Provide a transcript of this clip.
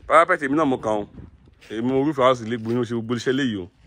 Parapet èmi náà mo kàn ó èmi mo rúfin house ilé gbóyún ṣe gbogbo iṣẹ́ léyìí o.